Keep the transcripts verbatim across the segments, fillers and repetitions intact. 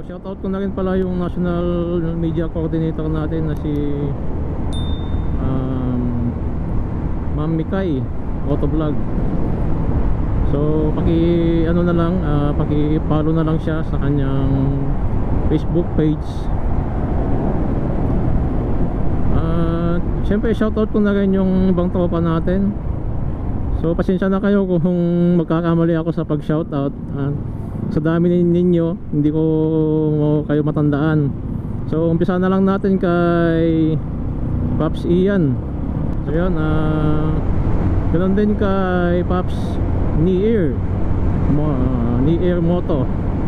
shoutout ko na rin pala yung national media coordinator natin na si um, Ma'am Mikay Motovlog. So paki ano na lang, uh, paki-follow na lang siya sa kanyang Facebook page. At uh, syempre shoutout ko na rin yung ibang tropa natin. So pasensya na kayo kung magkakamali ako sa pag-shoutout. Uh, sa dami ninyo hindi ko kayo matandaan. So umpisa na lang natin kay Pops Ian. So yun, uh, ganoon din kay Pops Nier Mo, uh, Nier Moto,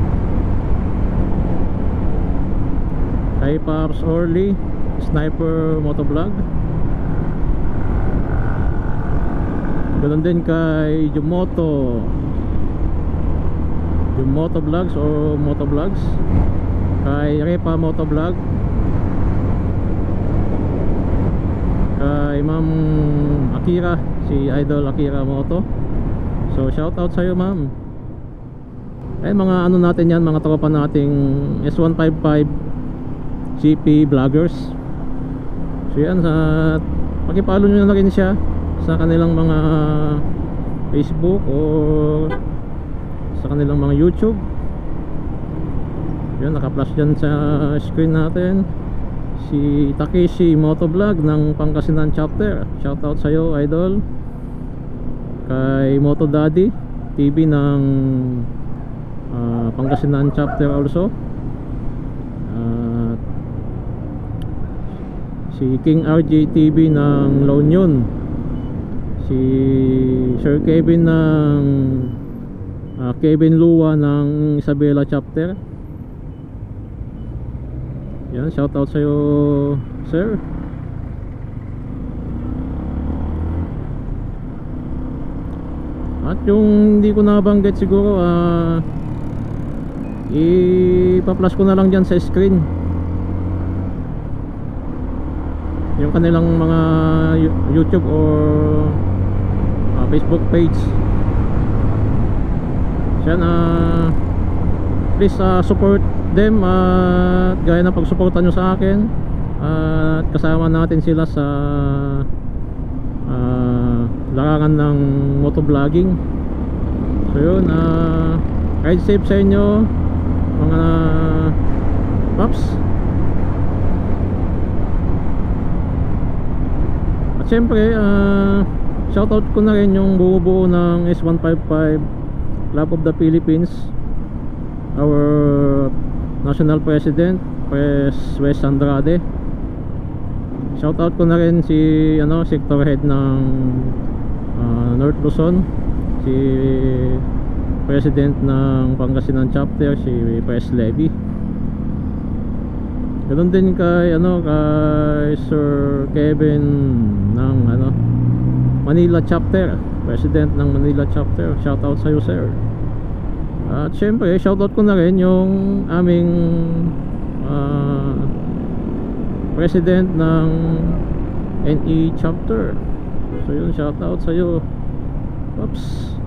kay Pops Orly Sniper Motovlog, ganoon din kay Jumoto Jumoto Vlogs o Motovlogs, kay Repa Motovlog, kay Ma'am Akira, si Idol Akira Moto. So shout out sa iyo, ma'am. Eh mga ano natin yan, mga tropa nating S one fifty-five G P vloggers. So yan, sa pakipalo nyo na rin siya sa kanilang mga Facebook o sa kanilang mga YouTube. Yan, naka-flash dyan sa screen natin si Takeshi Motovlog ng Pangasinan chapter. Shout out sa iyo, idol. Kay Moto Daddy T V ng uh, Pangasinan chapter also. Uh, si King R J T V ng La Union, si Sir Kevin ng uh, Kevin Lua ng Isabela chapter. Yan, shout out sa iyo, sir. At yung hindi ko nabanggit siguro, uh, ipa-flash ko na lang dyan sa screen yung kanilang mga YouTube or uh, Facebook page. So yan, uh, please uh, support them, uh, gaya ng pagsuporta nyo sa akin, at uh, kasama natin sila sa uh, larangan ng motovlogging. So yun, uh, ride safe sa inyo mga paps. At syempre, uh, shoutout ko na rin yung buo-buo ng S one fifty-five Club of the Philippines, our National President Pres Wes Andrade. Shoutout ko na rin si ano, sector head ng uh, North Luzon, si President ng Pangasinan chapter, si Pres Levy. Ganoon din kay ano, kay Sir Kevin ng ano, Manila chapter, President ng Manila chapter. Shoutout sa iyo, sir. At syempre shoutout ko na rin yung aming uh, President ng N E chapter. So yun, shoutout sa iyo, Pops.